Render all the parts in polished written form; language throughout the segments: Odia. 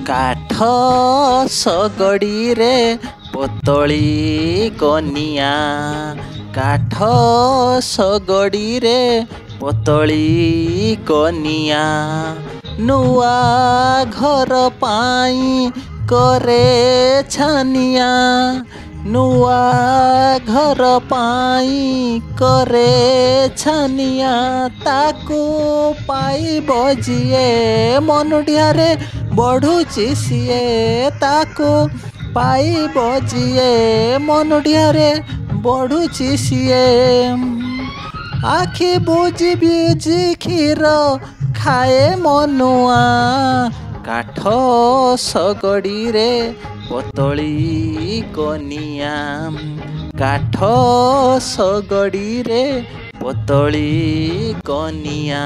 କାଠ ଶଗଡ଼ିରେ ପୋତଳି କନିଆ, କାଠ ଶଗଡ଼ିରେ ପୋତଳି କନିଆ, ନୂଆ ଘର ପାଇଁ କରେ ଛାନିଆ, ନୂଆ ଘର ପାଇଁ କରେ ଛାନିଆ, ତାକୁ ପାଇବ ଯିଏ ମନୁଡ଼ିଆରେ ବଢ଼ୁଛି ସିଏ, ତାକୁ ପାଇବ ଯିଏ ମନୁଡ଼ିଆରେ ବଢ଼ୁଛି ସିଏ, ଆଖି ବୁଜି ବୁଜି କ୍ଷୀର ଖାଏ ମନୁଆ, କାଠ ଶଗଡ଼ିରେ ପୋତଳି କନିଆ, କାଠ ଶଗଡ଼ିରେ ପୋତଳି କନିଆ।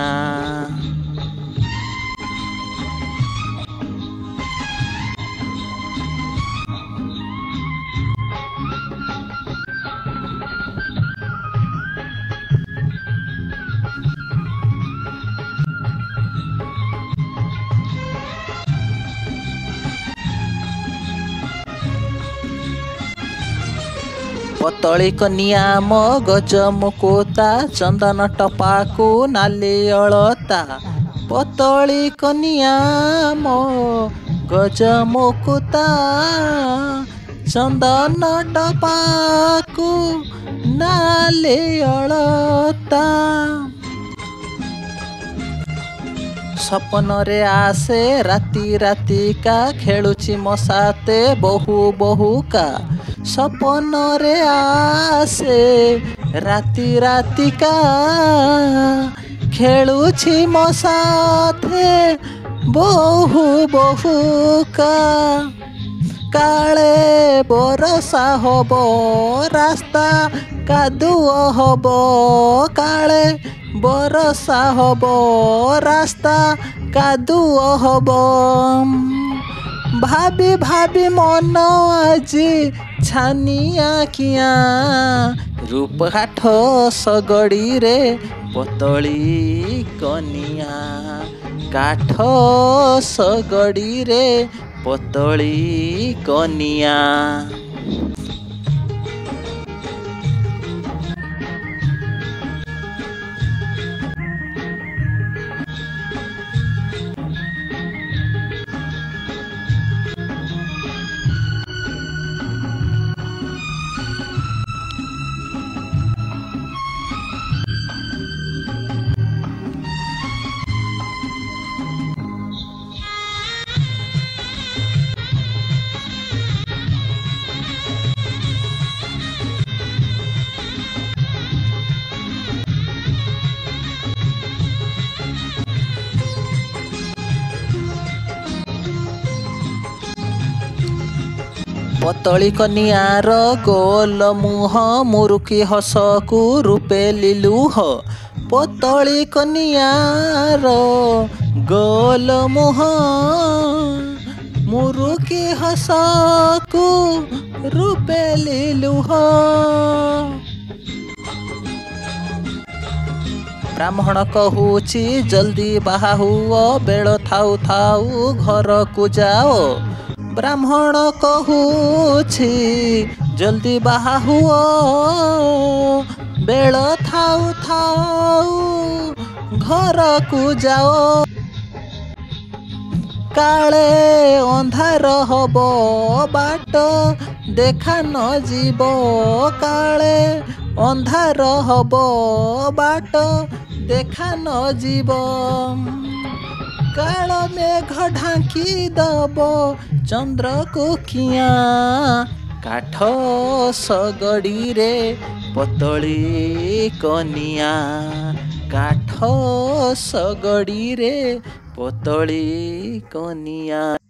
ପୋତଳି କନିଆ ମୋ ଗଜ ମୁକୁତା, ଚନ୍ଦନ ଟପାକୁ ନାଲି ଅଳତା, ପୋତଳି କନିଆ ମୋ ଗଜ ମୁକୁତା, ଚନ୍ଦନ ଟପାକୁ ନାଲି ଅଳତା, ସପନରେ ଆସେ ରାତି ରାତିକା, ଖେଳୁଛି ମୋ ସାଥେ ବହୁ ବହୁକା, ସପନରେ ଆସେ ରାତି ରାତିକା, ଖେଳୁଛି ମୋ ସାଥେ ବହୁ ବହୁକା, କାଳେ ବରଷା ହବ ରାସ୍ତା କାଦୁଅ ହବ, କାଳେ ବରଷା ହବ ରାସ୍ତା କାଦୁଅ ହବ, ଭାବି ଭାବି ମନ ଆଜି ଛାନିଆ କିଆଁ, ରୂପ କାଠ ଶଗଡ଼ିରେ ପୋତଳି କନିଆ, କାଠ ଶଗଡ଼ିରେ ପୋତଳି କନିଆ। ପୋତଳି କନିଆର ଗୋଲ ମୁହଁ, ମୁରୁକି ହସକୁ ରୂପେଲି ଲୁହ, ପୋତଳି କନିଆର ଗୋଲ ମୁହଁ, ମୁରୁକି ହସକୁ ରୂପେଲି ଲୁହ, ବ୍ରାହ୍ମଣ କହୁଛି ଜଲ୍ଦି ବାହା ହୁଅ, ବେଳ ଥାଉ ଥାଉ ଘରକୁ ଯାଅ, ବ୍ରାହ୍ମଣ କହୁଛି ଜଲ୍ଦି ବାହା ହୁଅ, ବେଳ ଥାଉ ଥାଉ ଘରକୁ ଯାଅ, କାଳେ ଅନ୍ଧାର ହବ ବାଟ ଦେଖା ନ ଯିବ, କାଳେ ଅନ୍ଧାର ହବ ବାଟ ଦେଖା ନ ଯିବ, କାଳ ମେଘ ଢାଙ୍କି ଦବ ଚନ୍ଦ୍ରକୁ କିଆଁ, କାଠ ଶଗଡ଼ିରେ ପୋତଳି କନିଆ, କାଠ ଶଗଡ଼ିରେ ପୋତଳି କନିଆ।